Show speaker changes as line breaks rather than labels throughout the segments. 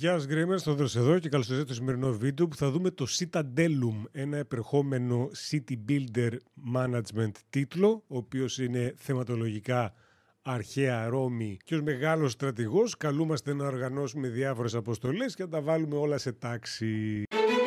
Γεια σας Γκρέμερ, Θόδωρος εδώ και καλώς ήρθατε στο σημερινό βίντεο που θα δούμε το Citadellum, ένα επερχόμενο City Builder Management τίτλο, ο οποίος είναι θεματολογικά αρχαία Ρώμη και ως μεγάλος στρατηγός καλούμαστε να οργανώσουμε διάφορες αποστολές και να τα βάλουμε όλα σε τάξη.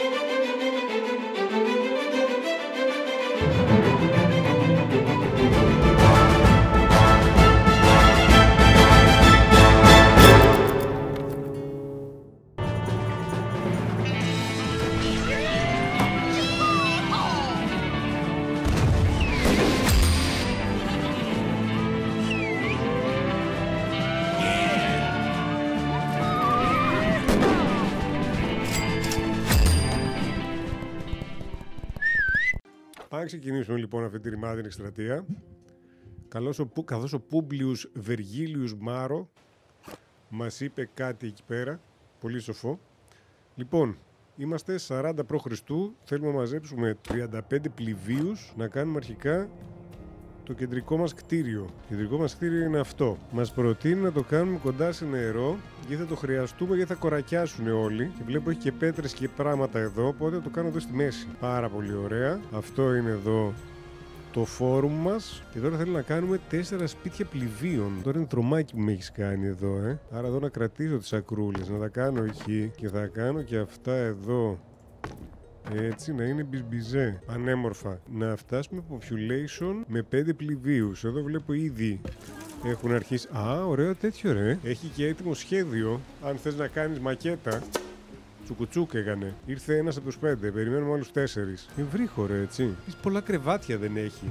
Πάμε να ξεκινήσουμε λοιπόν αυτή τη ρημάδινη εκστρατεία. Καθώς ο Πούμπλιους Βεργίλιους Μάρο μας είπε κάτι εκεί πέρα, πολύ σοφό. Λοιπόν, είμαστε 40 π.Χ. Θέλουμε να μαζέψουμε 35 πληβίους να κάνουμε αρχικά το κεντρικό μας κτίριο. Το κεντρικό μας κτίριο είναι αυτό. Μας προτείνει να το κάνουμε κοντά σε νερό, γιατί θα το χρειαστούμε, γιατί θα κορακιάσουν όλοι. Και βλέπω έχει και πέτρες και πράγματα εδώ, οπότε το κάνω εδώ στη μέση. Πάρα πολύ ωραία. Αυτό είναι εδώ το φόρουμ μας. Και τώρα θέλω να κάνουμε 4 σπίτια πληβίων. Τώρα είναι τρομάκι που με έχεις κάνει εδώ, Άρα εδώ να κρατήσω τις ακρούλες, να τα κάνω εκεί και θα κάνω και αυτά εδώ. Έτσι, να είναι μπιζμπιζέ, πανέμορφα. Να φτάσουμε population με 5 πληβίους. Εδώ βλέπω ήδη έχουν αρχίσει. Α, ωραίο τέτοιο ρε. Έχει και έτοιμο σχέδιο. Αν θες να κάνεις μακέτα. Τσουκουτσούκ έκανε. Ήρθε ένας από τους 5. Περιμένουμε άλλους 4. Ευρύχο ρε, έτσι. Πολλά κρεβάτια δεν έχει.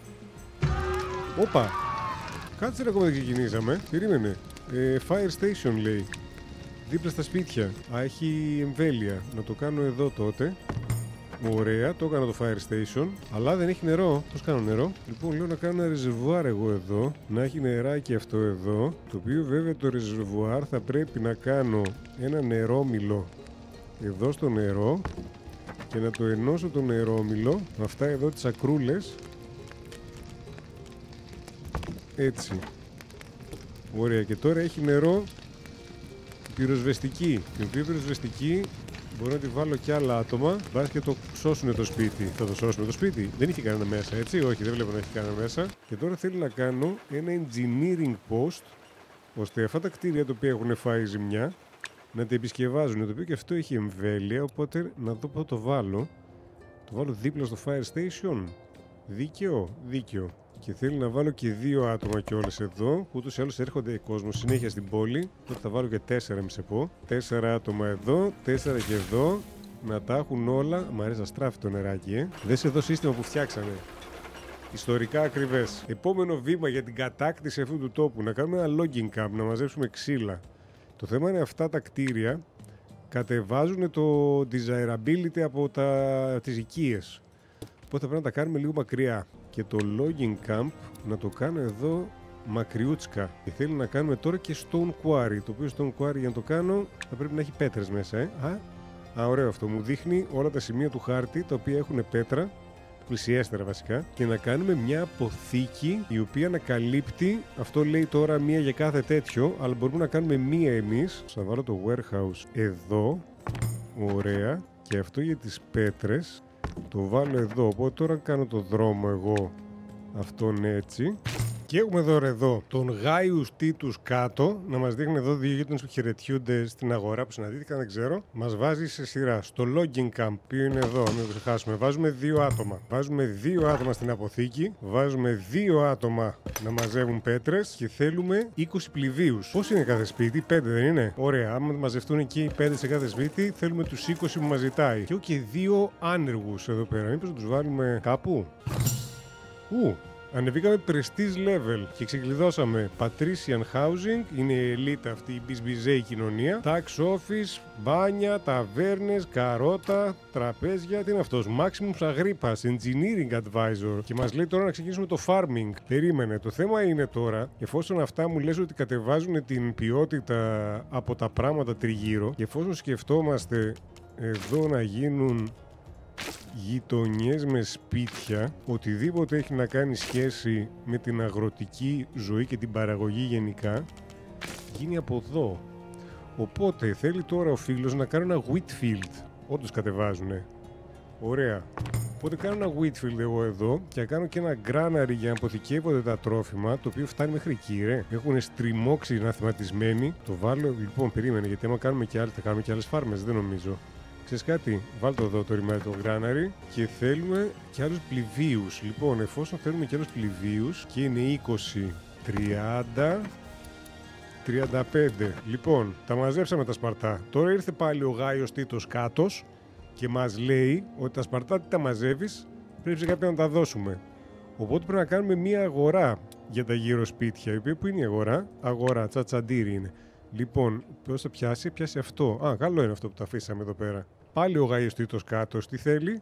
Όπα. Κάτσε ρε, ακόμα δεν ξεκινήσαμε. Περίμενε. Fire station λέει. Δίπλα στα σπίτια. Α, έχει εμβέλεια. Να το κάνω εδώ τότε. Ωραία, το έκανα το fire station. Αλλά δεν έχει νερό. Πώς κάνω νερό? Λοιπόν, λέω να κάνω ένα ρεζερβουάρ εγώ εδώ. Να έχει νεράκι αυτό εδώ. Το οποίο βέβαια το ρεζερβουάρ θα πρέπει να κάνω ένα νερόμυλο εδώ στο νερό. Και να το ενώσω το νερόμυλο με αυτά εδώ τις ακρούλες. Έτσι. Ωραία, και τώρα έχει νερό. Πυροσβεστική. Την οποία πυροσβεστική μπορώ να τη βάλω και άλλα άτομα. Βάζει και το σώσουνε το σπίτι. Θα το σώσουμε το σπίτι. Δεν είχε κανένα μέσα, έτσι. Όχι, δεν βλέπω να έχει κανένα μέσα. Και τώρα θέλω να κάνω ένα engineering post, ώστε αυτά τα κτίρια τα οποία έχουν φάει ζημιά να τα επισκευάζουν. Το οποίο και αυτό έχει εμβέλεια. Οπότε να δω πού το βάλω. Το βάλω δίπλα στο fire station. Δίκαιο, δίκαιο. Και θέλει να βάλω και 2 άτομα κιόλας εδώ, που ούτως ή άλλως έρχονται κόσμο συνέχεια στην πόλη. Τότε θα βάλω και 4, μη σε πω. 4 άτομα εδώ, 4 και εδώ. Να τα έχουν όλα. Μ' αρέσει να στράφει το νεράκι, Δες εδώ σύστημα που φτιάξανε. Ιστορικά ακριβές. Επόμενο βήμα για την κατάκτηση αυτού του τόπου. Να κάνουμε ένα logging camp, να μαζέψουμε ξύλα. Το θέμα είναι αυτά τα κτίρια κατεβάζουν το desirability από τις οικίες. Οπότε πρέπει να τα κάνουμε λίγο μακριά. Και το logging camp να το κάνω εδώ μακριούτσκα. Και θέλει να κάνουμε τώρα και stone quarry. Το οποίο stone quarry για να το κάνω θα πρέπει να έχει πέτρες μέσα. Ωραίο αυτό. Μου δείχνει όλα τα σημεία του χάρτη τα οποία έχουν πέτρα. Πλησιέστερα βασικά. Και να κάνουμε μια αποθήκη η οποία να καλύπτει. Αυτό λέει τώρα μία για κάθε τέτοιο. Αλλά μπορούμε να κάνουμε μία εμείς. Θα βάλω το warehouse εδώ. Ωραία. Και αυτό για τις πέτρες. Το βάλω εδώ, οπότε τώρα κάνω το δρόμο εγώ αυτόν έτσι. Και έχουμε εδώ τον Γάιους Τίτους κάτω, να μας δείχνει εδώ 2 γείτονες που χαιρετιούνται στην αγορά που συναντήθηκαν, δεν ξέρω. Μας βάζει σε σειρά. Στο logging camp, που είναι εδώ, μην το ξεχάσουμε, βάζουμε 2 άτομα. Βάζουμε 2 άτομα στην αποθήκη, βάζουμε 2 άτομα να μαζεύουν πέτρες και θέλουμε 20 πληβίους. Πώς είναι κάθε σπίτι, 5 δεν είναι? Ωραία, άμα μαζευτούν εκεί οι 5 σε κάθε σπίτι, θέλουμε τους 20 που μας ζητάει. Και έχω και 2 άνεργους εδώ πέρα. Μήπως να τους βάλουμε κάπου? Ανεβήκαμε prestige level και ξεκλειδώσαμε Patrician Housing, είναι η elite αυτή η μπιζμπιζέη κοινωνία. Tax office, μπάνια, ταβέρνες, καρότα, τραπέζια. Τι είναι αυτός? Maximus Agrippas, engineering advisor. Και μας λέει τώρα να ξεκινήσουμε το farming. Περίμενε. Το θέμα είναι τώρα, εφόσον αυτά μου λες ότι κατεβάζουν την ποιότητα από τα πράγματα τριγύρω, και εφόσον σκεφτόμαστε εδώ να γίνουν γειτονιές με σπίτια, οτιδήποτε έχει να κάνει σχέση με την αγροτική ζωή και την παραγωγή γενικά, γίνει από εδώ. Οπότε θέλει τώρα ο φίλος να κάνει ένα Wheatfield. Όντως κατεβάζουνε. Ωραία. Οπότε κάνω ένα Wheatfield εγώ εδώ και θα κάνω και ένα granary για να αποθηκεύονται τα τρόφιμα, το οποίο φτάνει μέχρι εκεί, ρε. Έχουν στριμώξει αναθεματισμένοι. Το βάλω, λοιπόν, περίμενε, γιατί άμα κάνουμε και άλλες, θα κάνουμε και άλλες φάρμες, δεν νομίζω. Ξέρεις κάτι, βάλτε εδώ το ρημάδι το granary και θέλουμε και άλλους πληβίους. Λοιπόν, εφόσον θέλουμε και άλλους πληβίους και είναι 20, 30... 35. Λοιπόν, τα μαζέψαμε τα Σπαρτά. Τώρα ήρθε πάλι ο Γάιος Τίτος Κάτος και μας λέει ότι τα Σπαρτά τι τα μαζεύεις, πρέπει σε κάποιον να τα δώσουμε. Οπότε πρέπει να κάνουμε μία αγορά για τα γύρω σπίτια. Η οποία που είναι η αγορά? Αγορά, τσατσαντήρι είναι. Λοιπόν, ποιος θα πιάσει? Πιάσει αυτό. Α, καλό είναι αυτό που το αφήσαμε εδώ πέρα. Πάλι ο Γάιος Τίτος Κάτος τι θέλει?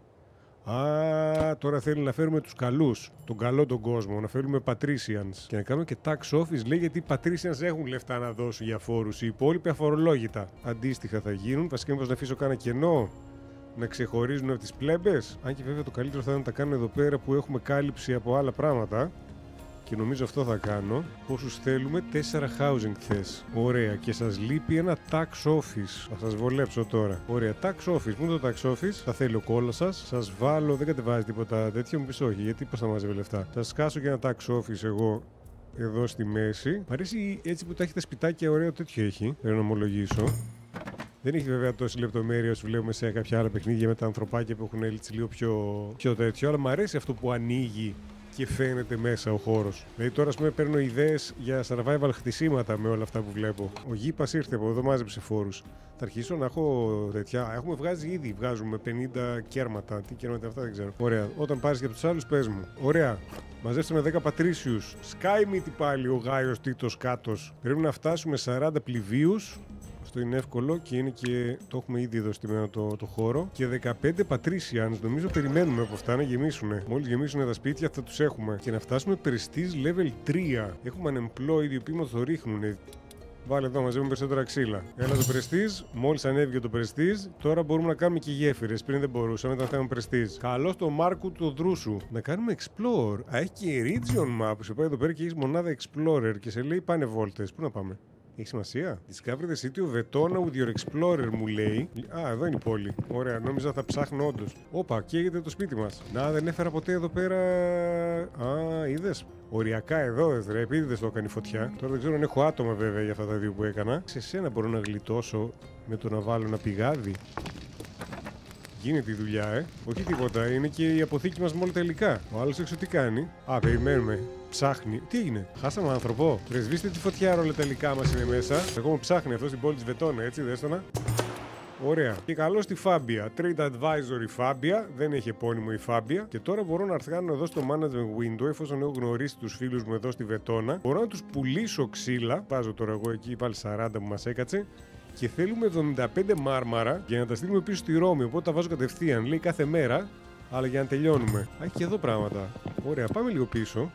Α, τώρα θέλει να φέρουμε τους καλούς, τον καλό τον κόσμο, να φέρουμε patricians και να κάνουμε και tax office, λέει, γιατί οι patricians έχουν λεφτά να δώσουν για φόρους, οι υπόλοιποι αφορολόγητα. Αντίστοιχα θα γίνουν, βασικά μήπως να αφήσω κάνα κενό, να ξεχωρίζουν από τις πλέμπες, αν και βέβαια το καλύτερο θα είναι να τα κάνω εδώ πέρα που έχουμε κάλυψη από άλλα πράγματα. Και νομίζω αυτό θα κάνω. Πόσους θέλουμε? 4 housing θες. Ωραία. Και σας λείπει ένα tax office. Θα σας βολέψω τώρα. Ωραία. Tax office. Μου το tax office. Θα θέλει ο κόλλος σας. Σας βάλω. Δεν κατεβάζει τίποτα τέτοιο. Μου πεις όχι. Γιατί πώς θα μαζεύει λεφτά. Θα σκάσω και ένα tax office εγώ εδώ στη μέση. Μ' αρέσει έτσι που τα έχει τα σπιτάκια. Ωραίο τέτοιο έχει. Πρέπει να ομολογήσω. Δεν έχει βέβαια τόση λεπτομέρεια όσο βλέπουμε σε κάποια άλλα παιχνίδια με τα ανθρωπάκια που έχουν έτσι λίγο πιο τέτοιο. Αλλά μου αρέσει αυτό που ανοίγει και φαίνεται μέσα ο χώρος. Δηλαδή τώρα, ας πούμε, παίρνω ιδέες για survival χτισήματα με όλα αυτά που βλέπω. Ο Γήπας ήρθε από εδώ, μάζεψε φόρους. Θα αρχίσω να έχω τέτοια. Έχουμε βγάζει ήδη, βγάζουμε 50 κέρματα. Τι κέρματα αυτά δεν ξέρω. Ωραία. Όταν πάρεις και από τους άλλους, πες μου. Ωραία. Μαζέψαμε 10 πατρίσιους. Skymit πάλι ο Γάιος Τίτος Κάτος. Πρέπει να φτάσουμε 40 πληβίους. Αυτό είναι εύκολο και είναι και το έχουμε ήδη εδώ στημένο το χώρο. Και 15 patricians. Νομίζω περιμένουμε από αυτά να γεμίσουν. Μόλις γεμίσουν τα σπίτια θα τους έχουμε. Και να φτάσουμε prestige level 3. Έχουμε unemployed οι οποίοι μας το ρίχνουν. Βάλε εδώ, μαζεύουμε περισσότερα ξύλα. Έλα το prestige. Μόλις ανέβηκε το prestige, τώρα μπορούμε να κάνουμε και γέφυρες. Πριν δεν μπορούσαμε, ήταν θέμα prestige. Καλώς το Μάρκου του Δρούσου. Να κάνουμε explore. Α, έχει και region map. Σε πάει εδώ πέρα και έχει μονάδα explorer και σε λέει πάνε βόλτες. Πού να πάμε? Έχει σημασία. Discover the city of Vetona with your explorer, μου λέει. Α, εδώ είναι η πόλη. Ωραία, νόμιζα θα ψάχνω όντως. Όπα, καίγεται το σπίτι μας. Να, δεν έφερα ποτέ εδώ πέρα. Α, είδες. Οριακά εδώ, ρε, επίτηδες το έκανε η φωτιά. Τώρα δεν ξέρω αν έχω άτομα βέβαια για αυτά τα δύο που έκανα. Σε σένα μπορώ να γλιτώσω με το να βάλω ένα πηγάδι. Γίνεται η δουλειά, όχι τίποτα. Είναι και η αποθήκη μας με όλα τα υλικά. Ο άλλος έξω τι κάνει? Α, περιμένουμε. Ψάχνει. Τι έγινε? Χάσαμε άνθρωπο. Πρεσβήστε τη φωτιά, όλα τα υλικά μας είναι μέσα. Εγώ μου ψάχνει αυτό στην πόλη της Βετόνα, έτσι, δέστονα. Ωραία. Και καλώ στη Φάμπια. Trade Advisor η Φάμπια. Δεν έχει επώνυμο η Φάμπια. Και τώρα μπορώ να έρθω εδώ στο Management Window, εφόσον έχω γνωρίσει τους φίλους μου εδώ στη Βετόνα. Μπορώ να τους πουλήσω ξύλα. Βάζω τώρα εγώ εκεί πάλι 40 που μας έκατσε. Και θέλουμε 75 μάρμαρα για να τα στείλουμε πίσω στη Ρώμη. Οπότε τα βάζω κατευθείαν. Λέει κάθε μέρα. Αλλά για να τελειώνουμε. Έχει και εδώ πράγματα. Ωραία, πάμε λίγο πίσω.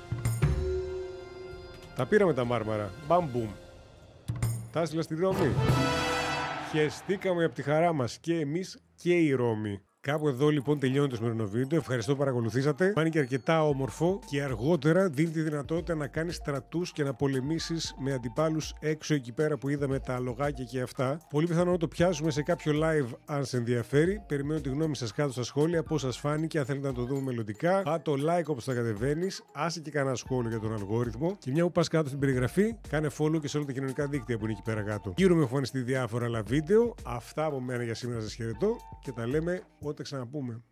Τα πήραμε τα μάρμαρα. Μπαμ-μπουμ. Τα έστειλα στη Ρώμη. Χεστήκαμε από τη χαρά μας και εμείς και η Ρώμη. Κάπου εδώ λοιπόν τελειώνει το σημερινό βίντεο. Ευχαριστώ που παρακολουθήσατε. Φάνηκε αρκετά όμορφο και αργότερα δίνει τη δυνατότητα να κάνεις στρατούς και να πολεμήσεις με αντιπάλους έξω εκεί πέρα που είδαμε τα λογάκια και αυτά. Πολύ πιθανό να το πιάσουμε σε κάποιο live αν σε ενδιαφέρει. Περιμένω τη γνώμη σας κάτω στα σχόλια, πώς σας φάνηκε, αν θέλετε να το δούμε μελλοντικά. Α, το like όπως θα κατεβαίνεις. Άσε και κανένα σχόλιο για τον αλγόριθμο. Και μια που πας κάτω στην περιγραφή, κάνε follow και σε όλα τα κοινωνικά δίκτυα που είναι εκεί πέρα κάτω. Γύρω με εμφανιστεί διάφορα άλλα βίντεο. Αυτά από μένα για σήμερα, σας χαιρετώ και τα λέμε όταν ξαναπούμε.